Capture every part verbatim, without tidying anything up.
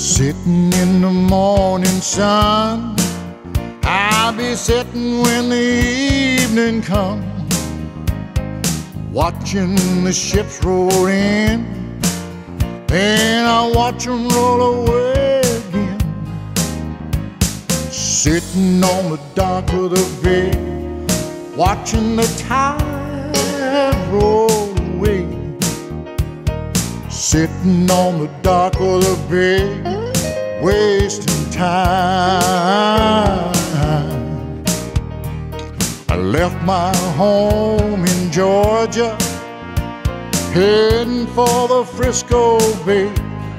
Sitting in the morning sun, I'll be sitting when the evening comes, watching the ships roll in, and I'll watch them roll away again. Sitting on the dock of the bay, watching the tide roll away. Sitting on the dock of the bay, wasting time. I left my home in Georgia, heading for the Frisco Bay.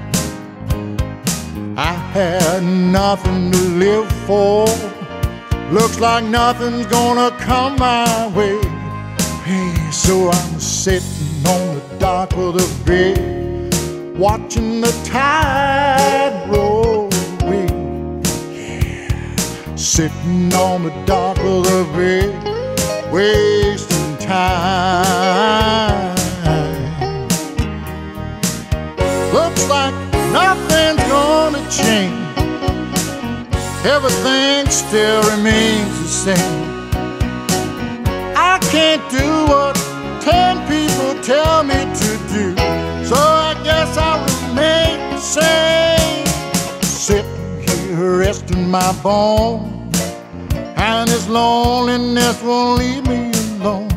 I had nothing to live for, looks like nothing's gonna come my way. Hey, so I'm sitting on the dock of the bay, watching the tide roll away. Yeah. Sitting on the dock of the bay, wasting time. Looks like nothing's gonna change, everything still remains the same. I can't do what ten people tell me to do, so I guess I'll remain the same. Sitting here resting my bones, and this loneliness won't leave me alone.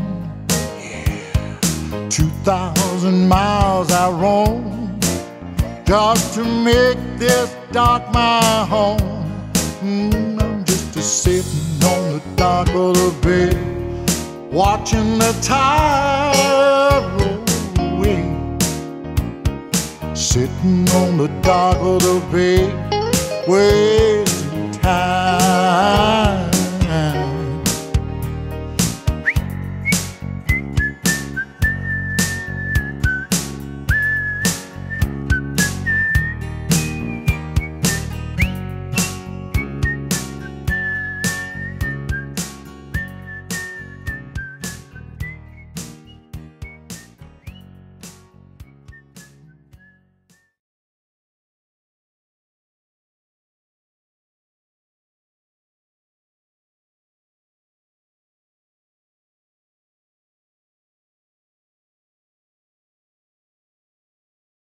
Yeah. Two thousand miles I roam, just to make this dock my home. Mm, I'm just a sitting on the dock of the bay, watching the tide roll away. Sitting on the dock of the bay, wasting time.